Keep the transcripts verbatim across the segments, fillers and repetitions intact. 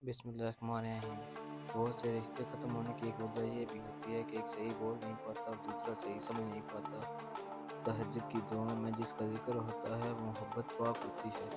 बिस्मिल्लाह रहमान रहीम। बहुत से रिश्ते ख़त्म होने की एक वजह ये भी होती है कि एक सही बोल नहीं पाता और दूसरा सही समझ नहीं पाता। तहज्जुद की दुआ में जिसका जिक्र होता है वो मोहब्बत पाक होती है।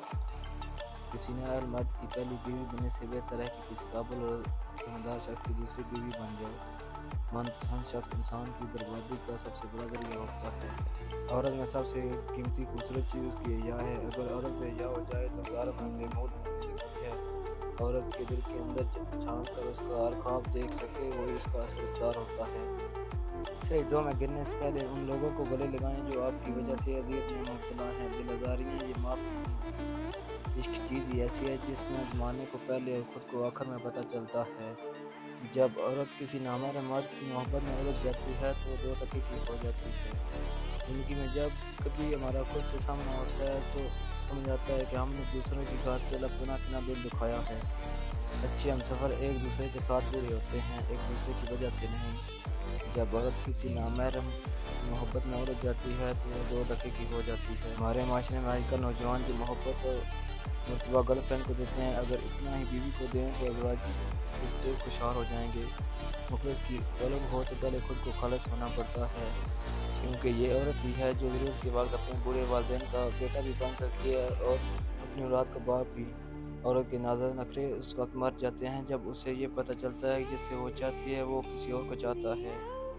किसी नाअहल मर्द की पहली बीवी बनने से बेहतर है कि किसी काबिल और ज़िम्मेदार शख्स की दूसरी बीवी बन जाओ। मनपसंद शख्स इंसान की बर्बादी का सबसे बड़ा ज़रिया होता है। औरत में सबसे कीमती खूबसूरत चीज़ उसकी हया है। अगर औरत बेहया हो जाए तो हज़ारों में बेमोल होने लगती है। औरत के दिल के अंदर झांक कर उसका हर ख्वाब देख सके वही उसका असल इक़्तिदार होता है। सही दुआ में गिरने से पहले उन लोगों को गले लगाएं जो आपकी वजह से अज़ियत में मुब्तला हैं। दिल आज़ारियाँ ये माफ़ नहीं होती। इश्क चीज़ ही ऐसी है जिसमें ज़माने को पहले और ख़ुद को आखिर में पता चलता है। जब औरत किसी नामहरम मर्द की मोहब्बत में उलझ जाती है तो दो टके की हो जाती है। ज़िंदगी में जब कभी हमारा खुद से सामना होता है तो समझ आता है कि हमने दूसरों की खातिर अपना अपना दिल दुखाया है। अच्छे हमसफ़र एक दूसरे के साथ पूरे होते हैं, एक दूसरे की वजह से नहीं। जब औरत किसी नामहरम की मोहब्बत में उलझ जाती है तो वो दो टके की हो जाती है। हमारे माशरे में आजकल नौजवान जो मोहब्बत और मर्तबा गर्लफ्रेंड को देते हैं, अगर इतना ही बीवी को दें तो अज़वाजी रिश्ते खुशहाल हो जाएंगे। मुखलिस की तलब हो तो पहले खुद को खालिस होना पड़ता है, क्योंकि ये औरत ही है जो ज़रूरत के वक्त अपने बूढ़े वालिदैन का बेटा भी बन सकती है और अपनी औलाद का बाप भी। औरत के नाज़ नखरे उस वक्त मर जाते हैं जब उसे ये पता चलता है कि जिससे वो चाहती है वो किसी और को चाहता है।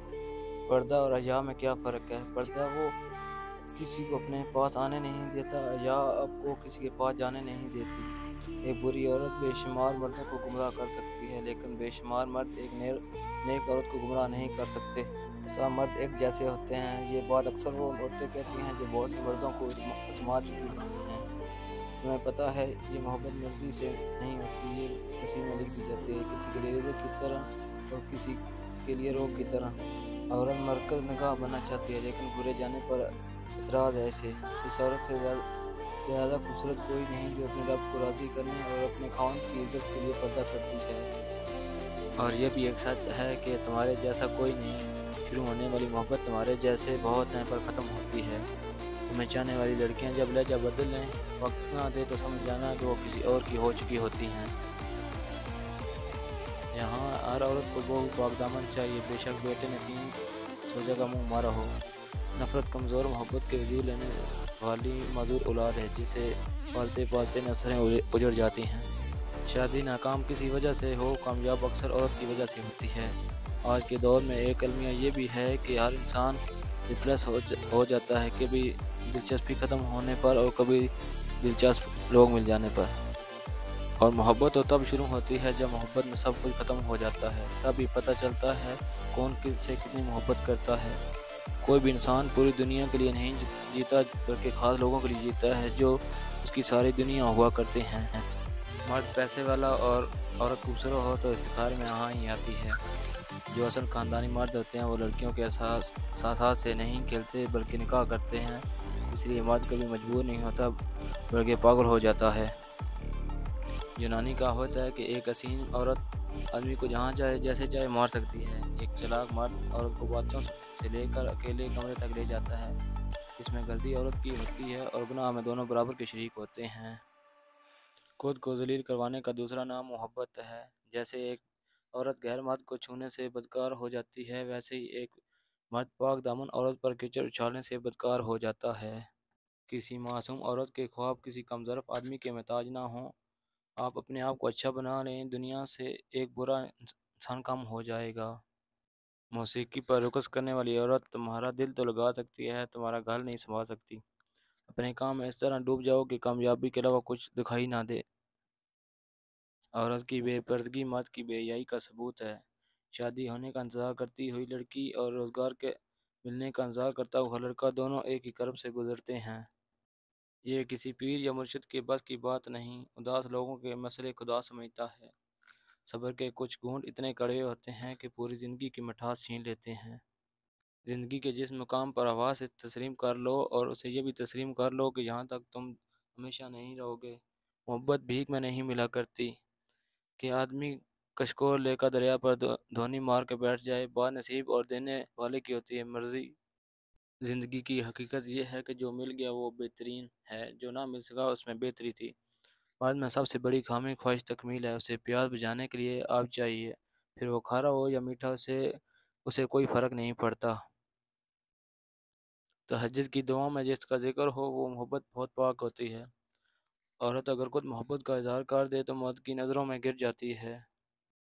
पर्दा और हया में क्या फ़र्क है? पर्दा वो किसी को अपने पास आने नहीं देता, हया आपको किसी के पास जाने नहीं देती। एक बुरी औरत बेशुमार मर्दों को गुमराह कर सकती है, लेकिन बेशुमार मर्द एक नेर नेक औरत को गुमराह नहीं कर सकते। सब मर्द एक जैसे होते हैं, ये बात अक्सर वो औरतें कहती हैं जो बहुत से मर्दों को आज़मा चुकी होती हैं। तुम्हें पता है ये मोहब्बत मर्ज़ी से नहीं होती, ये नसीब में लिख दी जाती है, किसी के लिए रिज़्क़ की तरह और किसी के लिए रोग की तरह। औरत मरकज़ निगाह बनना चाहती है लेकिन बुरे जाने पर एतराज़ है इसे। इस औरत से ज़्यादा खूबसूरत कोई नहीं जो अपने रब को राज़ी करने और अपने खावंद की इज़्ज़त के लिए पर्दा करती है। और ये भी एक सच है कि तुम्हारे जैसा कोई नहीं। शुरू होने वाली मोहब्बत तुम्हारे जैसे बहुत हैं पर ख़त्म होती है। तुम्हें चाहने वाली लड़कियां जब लहजा बदल लें, वक्त ना दे तो समझ जाना कि वो किसी और की हो चुकी होती हैं। यहाँ हर औरत को बहू पाकदामन चाहिए, बेशक बेटे ने तीन सौ जगह मुँह मारा हो। नफ़रत कमज़ोर मोहब्बत के वजूद लेने वाली मजूर औलाद है जिसे पालते पालते नस्लें उजड़ जाती हैं। शादी नाकाम किसी वजह से हो, कामयाब अक्सर औरत की वजह से होती है। आज के दौर में एक अलमिया ये भी है कि हर इंसान डिप्रेस हो, ज, हो जाता है, कभी दिलचस्पी ख़त्म होने पर और कभी दिलचस्प लोग मिल जाने पर। और मोहब्बत तो तब शुरू होती है जब मोहब्बत में सब कुछ ख़त्म हो जाता है, तभी पता चलता है कौन किससे कितनी मोहब्बत करता है। कोई भी इंसान पूरी दुनिया के लिए नहीं जीता बल्कि ख़ास लोगों के लिए जीता है जो उसकी सारी दुनिया हुआ करते हैं। मर्द पैसे वाला और औरत खूबसूरत हो तो इफ्तिखार में यहाँ ही आती है। जो असल ख़ानदानी मर्द होते हैं वो लड़कियों के एहसास साथ से नहीं खेलते बल्कि निकाह करते हैं, इसलिए मर्द कभी मजबूर नहीं होता बल्कि पागल हो जाता है। यूनानी कहावत है कि एक हसीन औरत आदमी को जहाँ चाहे जैसे चाहे मार सकती है। एक चालाक मर्द औरत को बातों से लेकर अकेले कमरे तक ले जाता है। इसमें गलती औरत की होती है और गुनाह में दोनों बराबर के शरीक होते हैं। खुद को जलील करवाने का दूसरा नाम मोहब्बत है। जैसे एक औरत गैर मर्द को छूने से बदकार हो जाती है, वैसे ही एक मर्द पाक दामन औरत पर कीचड़ उछालने से बदकार हो जाता है। किसी मासूम औरत के ख्वाब किसी कमज़ोर आदमी के महताज ना हो। आप अपने आप को अच्छा बना लें, दुनिया से एक बुरा इंसान कम हो जाएगा। मौसीकी पर रुकस करने वाली औरत तुम्हारा दिल तो लगा सकती है, तुम्हारा घर नहीं संभाल सकती। अपने काम में इस तरह डूब जाओ कि कामयाबी के अलावा कुछ दिखाई ना दे। औरत की बेपर्दगी मर्द की बेहयाई का सबूत है। शादी होने का इंतज़ार करती हुई लड़की और रोज़गार के मिलने का इंतज़ार करता हुआ लड़का दोनों एक ही कर्ब से गुजरते हैं। ये किसी पीर या मुर्शिद के बस की बात नहीं, उदास लोगों के मसले खुदा समझता है। सब्र के कुछ घूंट इतने कड़वे होते हैं कि पूरी ज़िंदगी की मिठास छीन लेते हैं। ज़िंदगी के जिस मुकाम पर हवा से तस्लीम कर लो और उसे ये भी तस्लीम कर लो कि यहाँ तक तुम हमेशा नहीं रहोगे। मोहब्बत भीख में नहीं मिला करती कि आदमी कशकोर लेकर दरिया पर धोनी मार के बैठ जाए। बात नसीब और देने वाले की होती है मर्जी। ज़िंदगी की हकीकत यह है कि जो मिल गया वो बेहतरीन है, जो ना मिल सका उसमें बेहतरी थी। مرد میں سب سے بڑی خامی خواہش تکمیل ہے، اسے پیاس بجھانے کے لیے آگ چاہیے، پھر وہ کھارا ہو یا میٹھا، اسے اسے کوئی فرق نہیں پڑتا۔ تہجد کی دعاؤں میں جس کا ذکر ہو وہ محبت بہت پاک ہوتی ہے۔ عورت اگر خود محبت کا اظہار کر دے تو مرد کی نظروں میں گر جاتی ہے۔